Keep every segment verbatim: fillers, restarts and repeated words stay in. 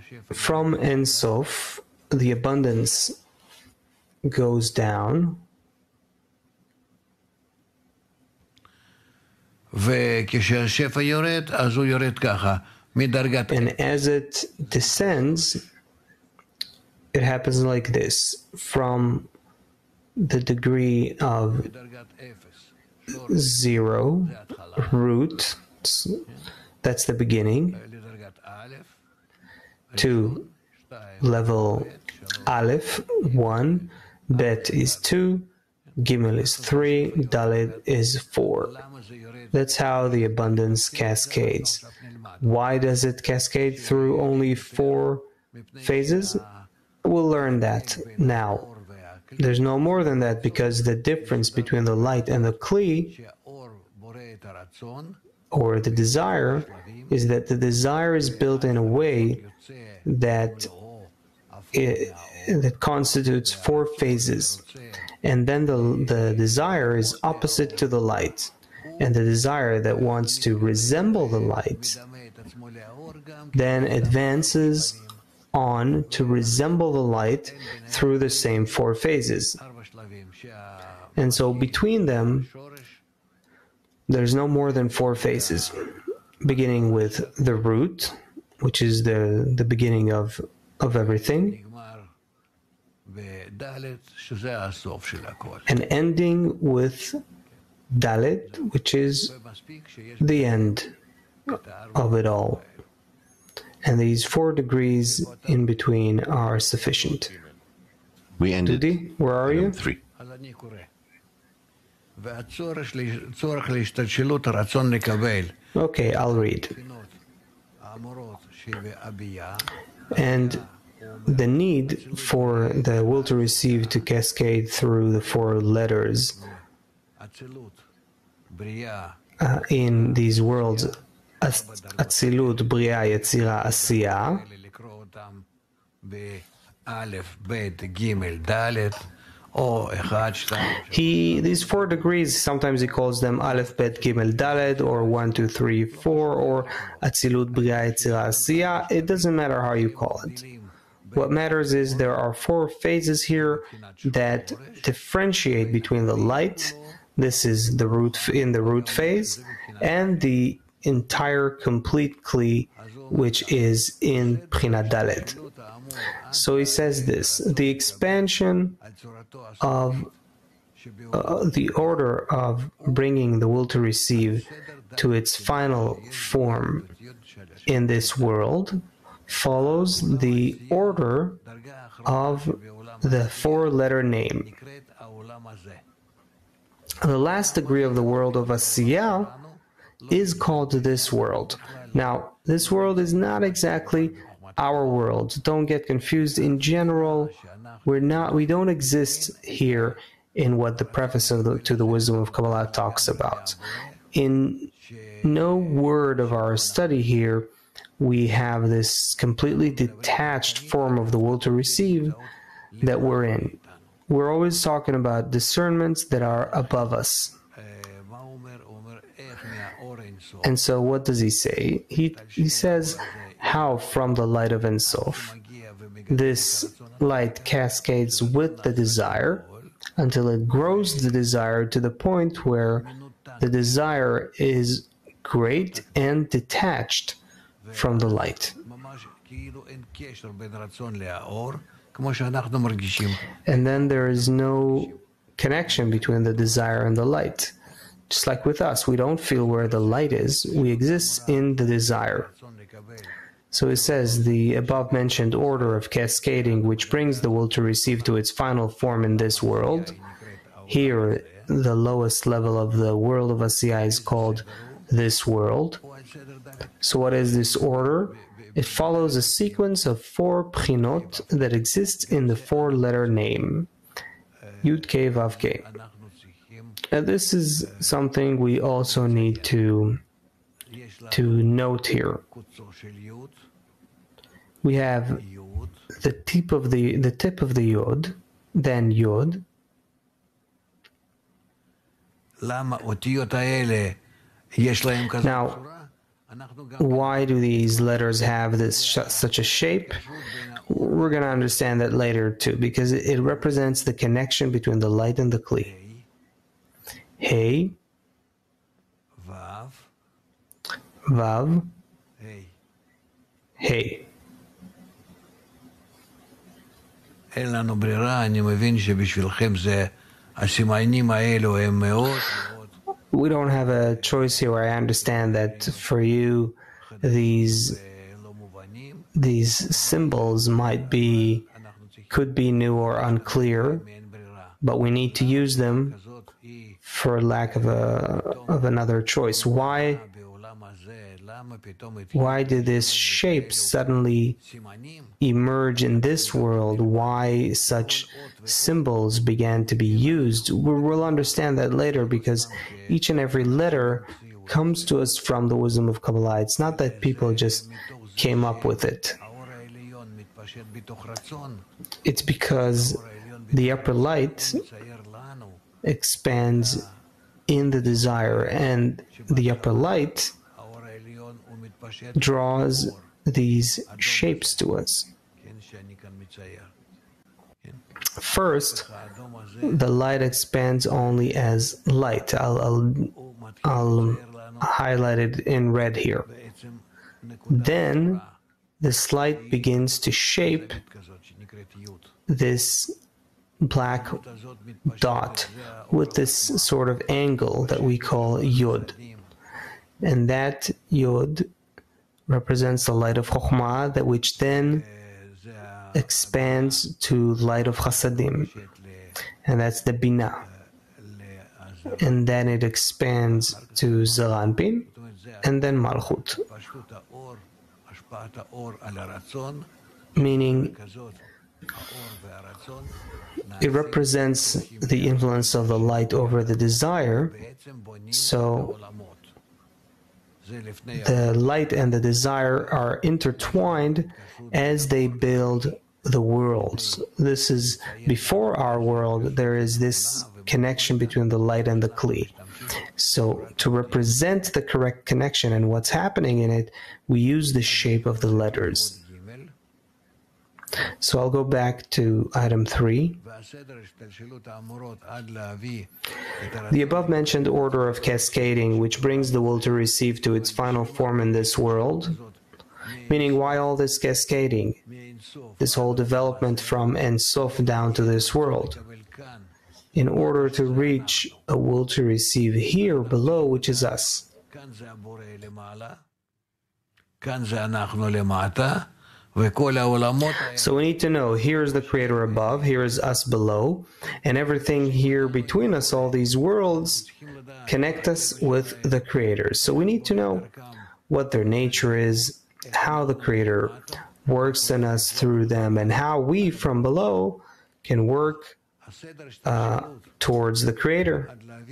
from Ein Sof, the abundance goes down. וכשהשפע יורד, אז הוא יורד ככה, מדרגת... And as it descends, it happens like this, from the degree of zero, root, that's the beginning, to level Aleph, one, Bet is two, Gimel is three, Dalet is four. That's how the abundance cascades. Why does it cascade through only four phases? We'll learn that now. There's no more than that, because the difference between the light and the Kli, or the desire, is that the desire is built in a way that it, that constitutes four phases. And then the, the desire is opposite to the light. And the desire that wants to resemble the light then advances on to resemble the light through the same four phases. And so between them, there's no more than four phases, beginning with the root, which is the, the beginning of, of everything, and ending with Dalet, which is the end of it all. And these four degrees in between are sufficient. We ended. Dudi, where are you? Three. Okay, I'll read. And the need for the will to receive to cascade through the four letters uh, in these worlds, Atzilut, Bria, Yetzira, Asiya, he, these four degrees, sometimes he calls them Aleph, Bet, Gimel, Dalet, or one, two, three, four, or Atzilut, Bria, Yetzira, Asiya. It doesn't matter how you call it. What matters is there are four phases here that differentiate between the light, this is the root in the root phase, and the entire complete Kli, which is in Bchina Dalet. So he says this, the expansion of uh, the order of bringing the will to receive to its final form in this world follows the order of the four-letter name. The last degree of the world of Asiya is called this world. Now, this world is not exactly our world. Don't get confused. In general, we're not, we don't exist here in what the preface of the, to the Wisdom of Kabbalah talks about. In no word of our study here, we have this completely detached form of the will to receive that we're in. We're always talking about discernments that are above us. And so what does he say? He, he says how from the light of Ein Sof this light cascades with the desire until it grows the desire to the point where the desire is great and detached from the light. And then there is no connection between the desire and the light. Just like with us, we don't feel where the light is, we exist in the desire. So it says the above-mentioned order of cascading which brings the will to receive to its final form in this world. Here, the lowest level of the world of Asiya is called this world. So what is this order? It follows a sequence of four pchinot that exists in the four-letter name, Yud K Vav K. And this is something we also need to, to note here. We have the tip of the, the tip of the Yod, then Yod. Now, Why do these letters have this sh such a shape? We're going to understand that later too, because it, it represents the connection between the light and the Kli. Hey, Vav, Hey. אין לנו ברירה, אני מבין שבשבילכם זה, הסימנים האלו הם מאוד מאוד. We don't have a choice here. I understand that for you, these these symbols might be, could be new or unclear, but we need to use them for lack of a of another choice. Why? Why did this shape suddenly emerge in this world? Why such symbols began to be used? We'll understand that later, because each and every letter comes to us from the wisdom of Kabbalah. It's not that people just came up with it. It's because the upper light expands in the desire, and the upper light draws these shapes to us. First, the light expands only as light. I'll, I'll, I'll highlight it in red here. Then, this light begins to shape this black dot with this sort of angle that we call Yod. And that Yod represents the light of Chokhmah, that which then expands to light of Chasadim, and that's the Binah. And then it expands to Zeranpin, and then Malchut. Meaning, it represents the influence of the light over the desire, so the light and the desire are intertwined as they build the worlds. This is before our world. There is this connection between the light and the Kli. So to represent the correct connection and what's happening in it, we use the shape of the letters. So I'll go back to item three. The above-mentioned order of cascading, which brings the will to receive to its final form in this world, meaning why all this cascading, this whole development from Ein Sof down to this world, in order to reach a will to receive here below, which is us. So we need to know, here is the Creator above, here is us below, and everything here between us, all these worlds, connect us with the Creator. So we need to know what their nature is, how the Creator works in us through them, and how we from below can work uh, towards the Creator.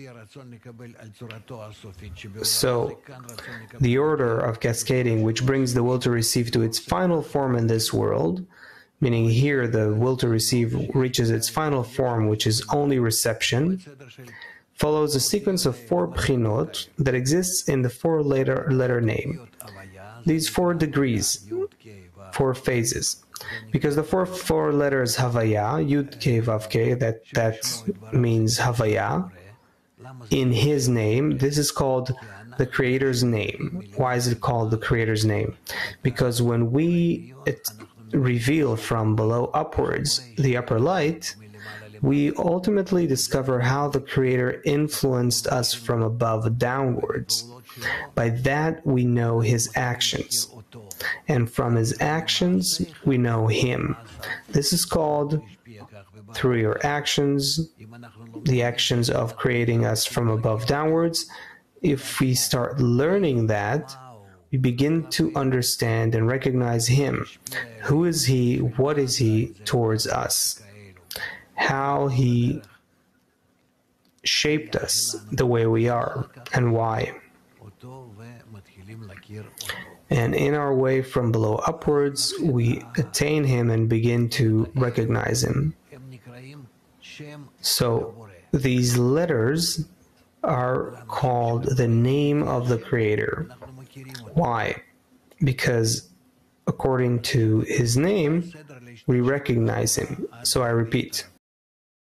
So, the order of cascading, which brings the will to receive to its final form in this world, meaning here the will to receive reaches its final form, which is only reception, follows a sequence of four pchinot that exists in the four-letter letter name. These four degrees, four phases. Because the four four letters Havaya, Yud K Vav K, that that means Havaya, in His name, this is called the Creator's name. Why is it called the Creator's name? Because when we it, reveal from below upwards the upper light, we ultimately discover how the Creator influenced us from above downwards. By that we know His actions, and from His actions we know Him. This is called, through your actions, the actions of creating us from above downwards. If we start learning that, we begin to understand and recognize Him. Who is He? What is He towards us? How He shaped us the way we are, and why. And in our way from below upwards, we attain Him and begin to recognize Him. So these letters are called the name of the Creator. Why? Because according to his name, we recognize him. So I repeat.